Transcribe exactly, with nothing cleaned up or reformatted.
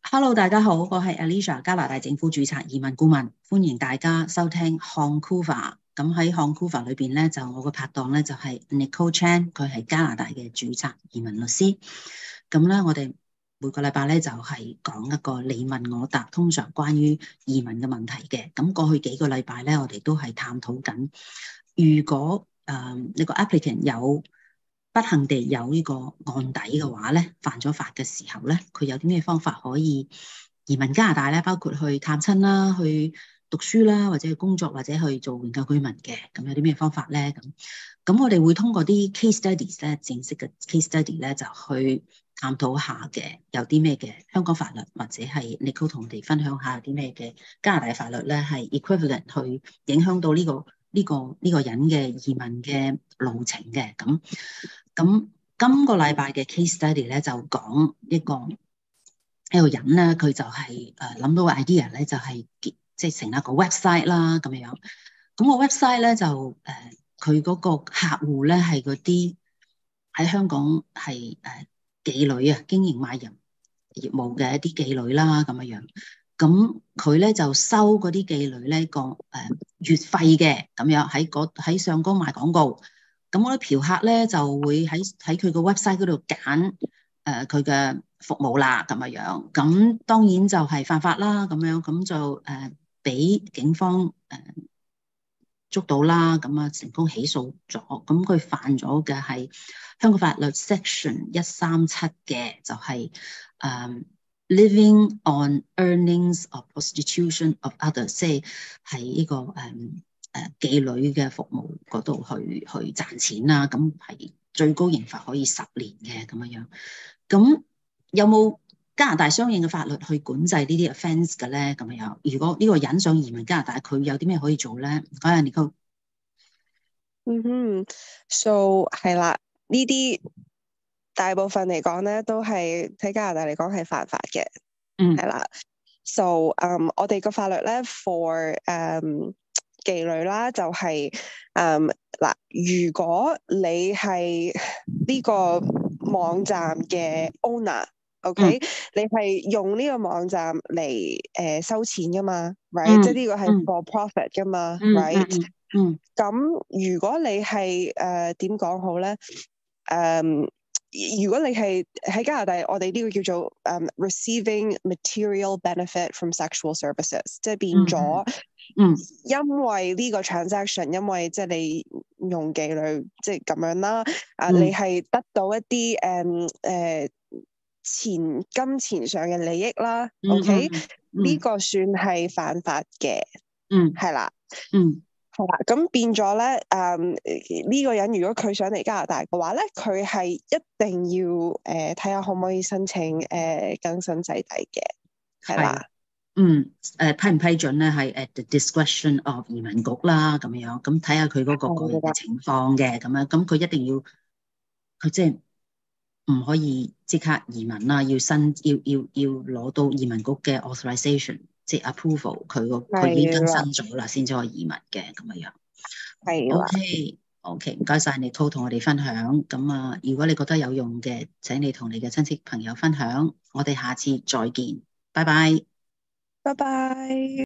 Hello，大家好，我係 Alicia， 加拿大政府註冊移民顧問，歡迎大家收聽 Hong Kong Crime。咁喺 Hong Kong Crime 裏邊咧，就我個拍檔咧就係 Nicole Chan， 佢係加拿大嘅註冊移民律師。咁咧，我哋每個禮拜咧就係講一個你問我答，通常關於移民嘅問題嘅。咁過去幾個禮拜咧，我哋都係探討緊，如果誒呢個 applicant 有不幸地有呢個案底嘅話咧，犯咗法嘅時候咧，佢有啲咩方法可以移民加拿大咧？包括去探親啦、去讀書啦，或者去工作，或者去做永久居民嘅。咁有啲咩方法咧？咁咁我哋會通過啲 case studies 咧，正式嘅 case study 咧，就去探討下嘅有啲咩嘅香港法律，或者係 Nicole 同我哋分享下有啲咩嘅加拿大法律咧，係 equivalent 去影響到呢個呢個呢個人嘅移民嘅路程嘅。咁咁今個禮拜嘅 case study 咧，就講一個一個人咧，佢就係誒諗到個 idea 咧，就係即係成立個 website 啦咁樣。咁個 website 咧就誒佢嗰個客戶咧係嗰啲喺香港係誒妓女啊，經營賣淫業務嘅一啲妓女啦咁樣。咁佢咧就收嗰啲妓女咧個誒月費嘅咁樣，喺嗰喺上高賣廣告。咁我啲嫖客咧就會喺喺佢個 website 嗰度揀誒佢嘅服務啦咁樣樣。咁當然就係犯法啦咁樣，咁就誒俾、呃、警方誒、呃、捉到啦，咁啊成功起訴咗。咁佢犯咗嘅係香港法律 section 一三七嘅，就係、是、誒、呃、living on earnings of prostitution of others， 即係係呢個誒。呃誒妓女嘅服務嗰度去去賺錢啦，咁係最高刑罰可以十年嘅咁樣樣。咁有冇加拿大相應嘅法律去管制呢啲 offence 嘅咧？咁樣樣，如果呢個人想移民加拿大，佢有啲咩可以做咧？唔該啊，Nicole。 嗯哼 ，so 係啦，呢啲大部分嚟講咧，都係喺加拿大嚟講係犯法嘅。 嗯， 係啦。so 嗯、um, 我哋個法律咧 for 誒、um,。妓女啦，就係誒嗱，如果你係呢個網站嘅 owner，OK，、okay? 嗯、 你係用呢個網站嚟誒、呃、收錢噶嘛 ，right？、 嗯、 即係呢個係 for profit 噶嘛、 嗯、 ，right？ 嗯， 咁、嗯、如果你係誒點講好咧？誒、嗯，如果你係喺加拿大，我哋呢個叫做誒、um, receiving material benefit from sexual services， 即係變咗。 嗯， 因為呢個 transaction， 因為即係你用妓女即係咁樣啦，啊、 嗯， 你係得到一啲誒誒錢金錢上嘅利益啦、 嗯、 ，OK，呢、 嗯嗯、 個算係犯法嘅， 嗯， 係啦， 嗯， 係啦，咁變咗咧，誒、嗯、呢、這個人如果佢想嚟加拿大嘅話咧，佢係一定要誒睇下可唔可以申請誒、呃、更新制底嘅，係啦。 嗯，誒批唔批准咧？係 at the discretion of 移民局啦，咁樣咁睇下佢嗰個個人嘅情況嘅，咁樣咁佢一定要佢即係唔可以即刻移民啦，要申要要要攞到移民局嘅 authorization， 即係 approval， 佢個佢已經更新咗啦，先至可以移民嘅咁樣樣。 係啦。 OK OK，唔該晒你，Nicole同我哋分享。咁啊，如果你覺得有用嘅，請你同你嘅親戚朋友分享。我哋下次再見，拜拜。 拜拜。